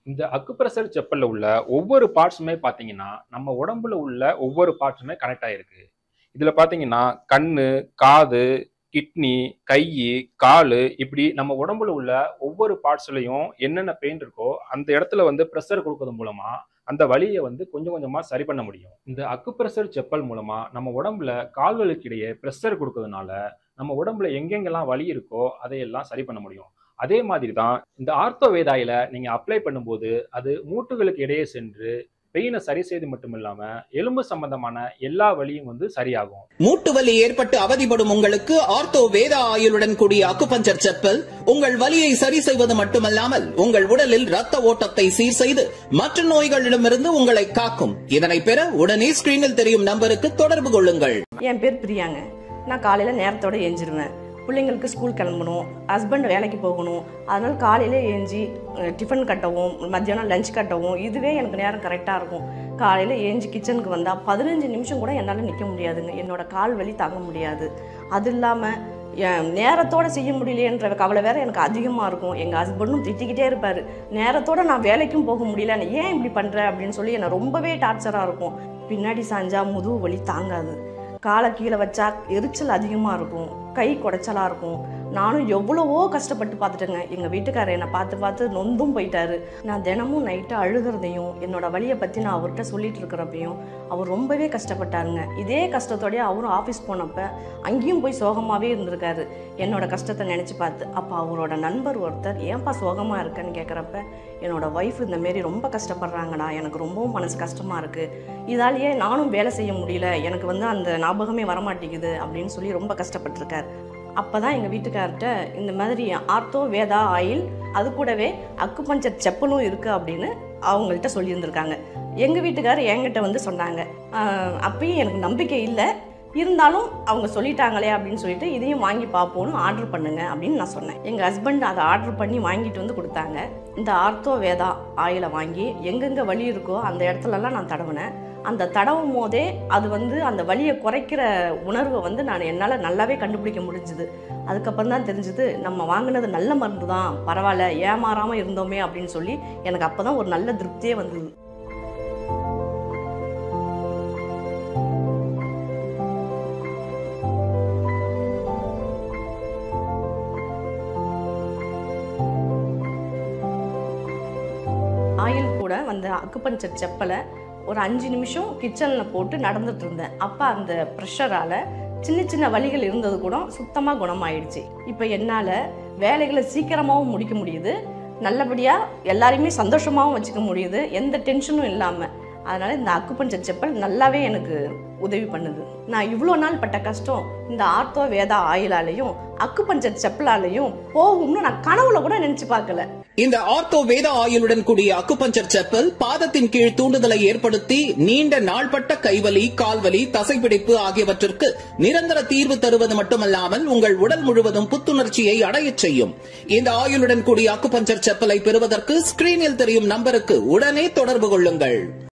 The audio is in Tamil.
இந்த அக்குப்ரெஷர் செப்பல்ல உள்ள ஒவ்வொரு பார்ட்ஸுமே பார்த்தீங்கன்னா, நம்ம உடம்புல உள்ள ஒவ்வொரு பார்ட்ஸுமே கனெக்ட் ஆயிருக்கு. இதுல பார்த்தீங்கன்னா, கண்ணு, காது, கிட்னி, கையி, காலு இப்படி நம்ம உடம்புல உள்ள ஒவ்வொரு பார்ட்ஸ்லயும் என்னென்ன பெயின் இருக்கோ, அந்த இடத்துல வந்து பிரஷர் குடுக்கறது மூலமா, அந்த வலிய வந்து கொஞ்சம் கொஞ்சமா சரி பண்ண முடியும். இந்த அக்குப்ரெஷர் செப்பல் மூலமா நம்ம உடம்புல கால்களுக்கு இடையே பிரஷர் குடுக்கறதுனால, நம்ம உடம்புல எங்கெங்கெல்லாம் வலி இருக்கோ, அதையெல்லாம் சரி பண்ண முடியும். அதே மாதிரி தான் இந்த ஆர்த்தோ வேதாயில நீங்க அப்ளை பண்ணும்போது, அது மூட்டுகளுக்கு இடையே சென்று பெயின சரி செய்து மட்டும் இல்லாம, எலும்பு சம்பந்தமான எல்லா வலியும் வந்து சரியாகும். மூட்டு வலி ஏற்பட்டு அவதிப்படும் உங்களுக்கு ஆர்த்தோ வேதா ஆயுளுடன் கூடிய அக்குபஞ்சர் செப்பல் உங்கள் வலியை சரி செய்வது மட்டுமல்லாமல் உங்கள் உடலில் ரத்த ஓட்டத்தை சீர் செய்து மற்ற நோய்களிடமிருந்து உங்களை காக்கும். இதனை பெற உடனே ஸ்கிரீனில் தெரியும் நம்பருக்கு தொடர்பு கொள்ளுங்கள். என் பேர் பிரியாங்க. நான் காலையில நேரத்தோட எஞ்சிருவேன். பிள்ளைங்களுக்கு ஸ்கூல் கிளம்பணும், ஹஸ்பண்ட் வேலைக்கு போகணும். அதனால காலையிலே ஏஞ்சி டிஃபன் கட்டவும், மத்தியானம் லஞ்ச் கட்டவும் இதுவே எனக்கு நேரம் கரெக்டாக இருக்கும். காலையில் ஏஞ்சி கிச்சனுக்கு வந்தால் 15 நிமிஷம் கூட என்னால் நிற்க முடியாதுங்க. என்னோட கால் வலி தாங்க முடியாது. அது இல்லாமல் என் நேரத்தோடு செய்ய முடியலையன்ற கவலை வேறு எனக்கு அதிகமாக இருக்கும். எங்கள் ஹஸ்பண்டும் திட்டிக்கிட்டே இருப்பார், நேரத்தோடு நான் வேலைக்கும் போக முடியல, ஏன் இப்படி பண்ணுற அப்படின்னு சொல்லி என்னை ரொம்பவே டார்ச்சராக இருக்கும். பின்னாடி சாஞ்சா முதுகு வலி தாங்காது, காலை கீழே வச்சா எரிச்சல் அதிகமாக இருக்கும், கை குடைச்சலாக இருக்கும். நானும் எவ்வளவோ கஷ்டப்பட்டு பார்த்துட்டேங்க. எங்கள் வீட்டுக்காரர் என்னை பார்த்து நொந்தும் போயிட்டாரு. நான் தினமும் நைட்டு அழுகிறதையும் என்னோட வலியை பற்றி நான் அவர்கிட்ட சொல்லிட்டு இருக்கிறப்பையும் அவர் ரொம்பவே கஷ்டப்பட்டாருங்க. இதே கஷ்டத்தோடய அவரும் ஆஃபீஸ் போனப்போ அங்கேயும் போய் சோகமாகவே இருந்திருக்காரு. என்னோட கஷ்டத்தை நினச்சி பார்த்து அப்போ அவரோட நண்பர் ஒருத்தர் ஏன்பா சோகமாக இருக்கேன்னு கேட்குறப்ப, என்னோட ஒய்ஃப் இந்தமாரி ரொம்ப கஷ்டப்படுறாங்கடா, எனக்கு ரொம்பவும் மனசு கஷ்டமாக இருக்குது, இதாலேயே நானும் வேலை செய்ய முடியல, எனக்கு வந்து அந்த ஞாபகமே வரமாட்டேங்குது அப்படின்னு சொல்லி ரொம்ப கஷ்டப்பட்டுருக்கார். அப்போ தான் எங்கள் வீட்டுக்கார்ட்ட இந்த மாதிரி ஆர்த்தோ வேதா ஆயில் அது கூடவே அக்குபஞ்சர் செப்பலும் இருக்குது அப்படின்னு அவங்கள்ட்ட சொல்லியிருந்திருக்காங்க. எங்கள் வீட்டுக்காரர் என்கிட்ட வந்து சொன்னாங்க. அப்பயும் எனக்கு நம்பிக்கை இல்லை, இருந்தாலும் அவங்க சொல்லிட்டாங்களே அப்படின்னு சொல்லிட்டு இதையும் வாங்கி பார்ப்போன்னு ஆர்டர் பண்ணுங்க அப்படின்னு நான் சொன்னேன். எங்கள் ஹஸ்பண்ட் அதை ஆர்டர் பண்ணி வாங்கிட்டு வந்து கொடுத்தாங்க. இந்த ஆர்த்தோ வேதா ஆயிலை வாங்கி எங்கெங்கே வலி இருக்கோ அந்த இடத்துலலாம் நான் தடவினேன். அந்த தடவும் போதே அது வந்து அந்த வலியை குறைக்கிற உணர்வை வந்து என்னால் நல்லாவே கண்டுபிடிக்க முடிஞ்சுது. அதுக்கப்புறம் தான் தெரிஞ்சுது நம்ம வாங்கினது நல்ல மருந்து தான், பரவாயில்ல ஏமாறாமல் இருந்தோமே அப்படின்னு சொல்லி எனக்கு அப்போ தான் ஒரு நல்ல திருப்தியே வந்தது. ஆயில் கூட வந்து அக்குபஞ்சர் செப்பலை ஒரு 5 நிமிஷம் கிச்சனில் போட்டு நடந்துட்டு இருந்தேன். அப்போ அந்த ப்ரெஷரால் சின்ன சின்ன வலிகள் இருந்தது கூட சுத்தமாக குணமாயிடுச்சு. இப்போ என்னால் வேலைகளை சீக்கிரமாகவும் முடிக்க முடியுது, நல்லபடியாக எல்லாரையுமே சந்தோஷமாகவும் வச்சுக்க முடியுது, எந்த டென்ஷனும் இல்லாமல். அதனால் இந்த அக்குபஞ்சர் செப்பல் நல்லாவே எனக்கு உதவி பண்ணுது. நான் இவ்வளோ நாள் பட்ட கஷ்டம் இந்த ஆர்த்தோ வேதா ஆயிலாலையும் அக்குபஞ்சர் செப்பலாலையும் போகும்னு நான் கனவுல கூட நினைச்சு பார்க்கல. இந்த ஆர்த்தோ வேதா ஆயிலுடன் கூடிய அக்குபஞ்சர் செப்பல் பாதத்தின் கீழ் தூண்டுதலை ஏற்படுத்தி நீண்ட நாள்பட்ட கைவலி, கால்வலி, தசைப்பிடிப்பு ஆகியவற்றிற்கு நிரந்தர தீர்வு தருவது மட்டுமல்லாமல் உங்கள் உடல் முழுவதும் புத்துணர்ச்சியை அடையச் செய்யும். இந்த ஆயுளுடன் கூடிய அக்குபஞ்சர் செப்பலை பெறுவதற்கு ஸ்கிரீனில் தெரியும் நம்பருக்கு உடனே தொடர்பு கொள்ளுங்கள்.